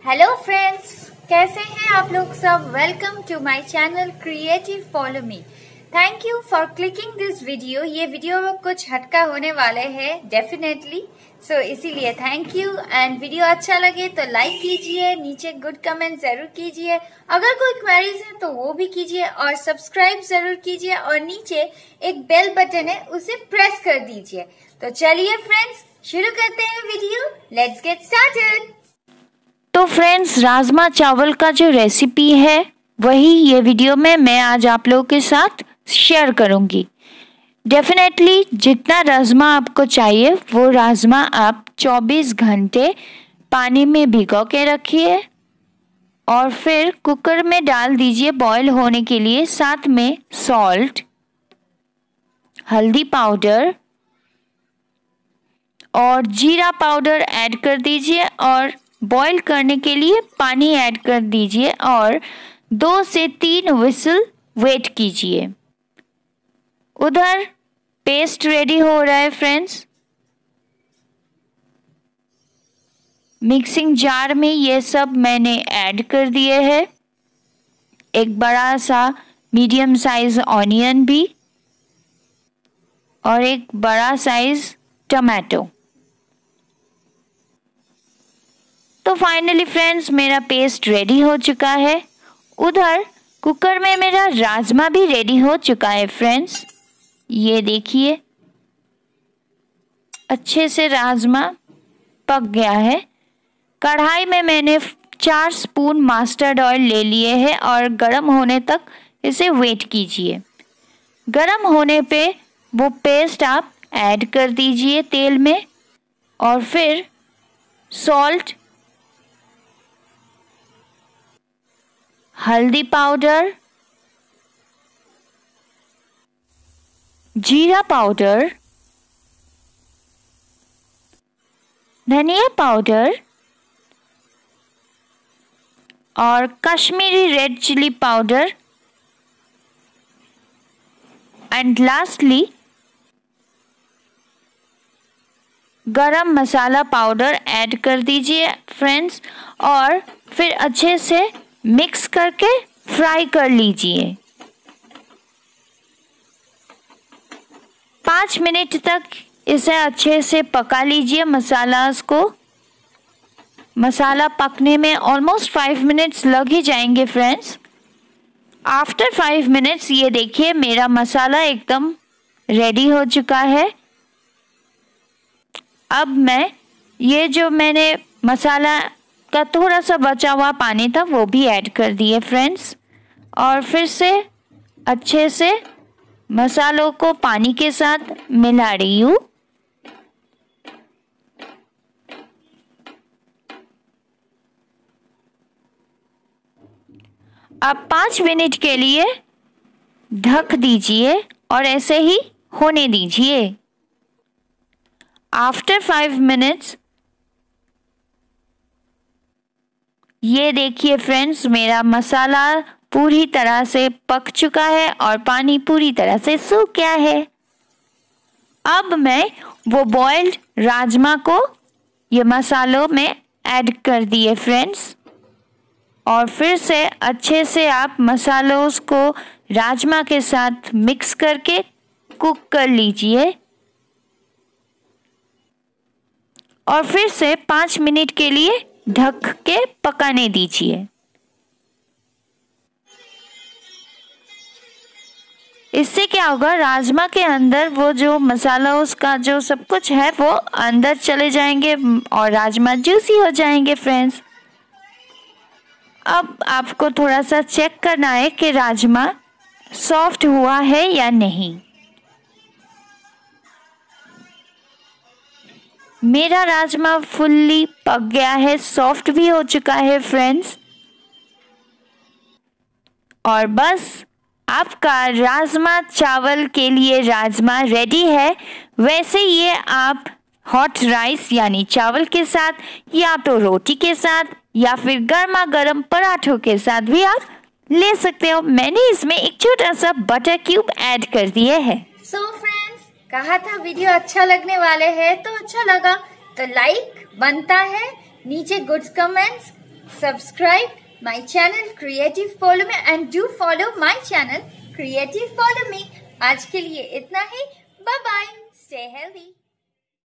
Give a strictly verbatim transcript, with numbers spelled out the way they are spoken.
Hello friends, कैसे हैं आप लोग सब। Welcome to my channel creative follow me. Thank you for clicking this video. ये वीडियो कुछ हटका होने वाले हैं डेफिनेटली, सो इसीलिए थैंक यू। एंड वीडियो अच्छा लगे तो लाइक कीजिए, नीचे गुड कमेंट जरूर कीजिए, अगर कोई क्वेरीज है तो वो भी कीजिए और सब्सक्राइब जरूर कीजिए और नीचे एक बेल बटन है उसे प्रेस कर दीजिए। तो चलिए फ्रेंड्स, शुरू करते हैं वीडियो। Let's get started. तो फ्रेंड्स, राजमा चावल का जो रेसिपी है वही ये वीडियो में मैं आज आप लोगों के साथ शेयर करूंगी। डेफिनेटली जितना राजमा आपको चाहिए वो राजमा आप चौबीस घंटे पानी में भिगो के रखिए और फिर कुकर में डाल दीजिए बॉईल होने के लिए। साथ में सॉल्ट, हल्दी पाउडर और जीरा पाउडर ऐड कर दीजिए और बॉईल करने के लिए पानी ऐड कर दीजिए और दो से तीन विसल वेट कीजिए। उधर पेस्ट रेडी हो रहा है फ्रेंड्स। मिक्सिंग जार में ये सब मैंने ऐड कर दिए हैं। एक बड़ा सा मीडियम साइज ऑनियन भी और एक बड़ा साइज टमाटो। तो फाइनली फ्रेंड्स, मेरा पेस्ट रेडी हो चुका है। उधर कुकर में मेरा राजमा भी रेडी हो चुका है फ्रेंड्स। ये देखिए, अच्छे से राजमा पक गया है। कढ़ाई में मैंने चार स्पून मस्टर्ड ऑयल ले लिए हैं और गरम होने तक इसे वेट कीजिए। गरम होने पे वो पेस्ट आप ऐड कर दीजिए तेल में और फिर सॉल्ट, हल्दी पाउडर, जीरा पाउडर, धनिया पाउडर और Kashmiri red chilli powder and lastly garam masala powder add कर दीजिए फ्रेंड्स और फिर अच्छे से मिक्स करके फ्राई कर लीजिए। पाँच मिनट तक इसे अच्छे से पका लीजिए मसाला को। मसाला पकने में ऑलमोस्ट फाइव मिनट्स लग ही जाएंगे फ्रेंड्स। आफ्टर फाइव मिनट्स ये देखिए मेरा मसाला एकदम रेडी हो चुका है। अब मैं ये जो मैंने मसाला का थोड़ा सा बचा हुआ पानी था वो भी ऐड कर दिए फ्रेंड्स और फिर से अच्छे से मसालों को पानी के साथ मिला रही हूँ। अब पाँच मिनट के लिए ढक दीजिए और ऐसे ही होने दीजिए। आफ्टर फाइव मिनट्स ये देखिए फ्रेंड्स, मेरा मसाला पूरी तरह से पक चुका है और पानी पूरी तरह से सूख गया है। अब मैं वो बॉइल्ड राजमा को ये मसालों में ऐड कर दिए फ्रेंड्स और फिर से अच्छे से आप मसालों को राजमा के साथ मिक्स करके कुक कर लीजिए और फिर से पाँच मिनट के लिए ढक के पकाने दीजिए। इससे क्या होगा, राजमा के अंदर वो जो मसाला उसका जो सब कुछ है वो अंदर चले जाएंगे और राजमा जूसी हो जाएंगे फ्रेंड्स। अब आपको थोड़ा सा चेक करना है कि राजमा सॉफ्ट हुआ है या नहीं। मेरा राजमा फुल्ली पक गया है, सॉफ्ट भी हो चुका है फ्रेंड्स और बस आपका राजमा चावल के लिए राजमा रेडी है। वैसे ये आप हॉट राइस यानी चावल के साथ या तो रोटी के साथ या फिर गर्मा गर्म पराठों के साथ भी आप ले सकते हो। मैंने इसमें एक छोटा सा बटर क्यूब ऐड कर दिए हैं। सो फ्रेंड्स, कहा था वीडियो अच्छा लगने वाले है तो अच्छा लगा तो लाइक बनता है, नीचे good comments subscribe my channel Creative Follow Me and do follow my channel Creative Follow Me. आज के लिए इतना ही. Bye bye. Stay healthy.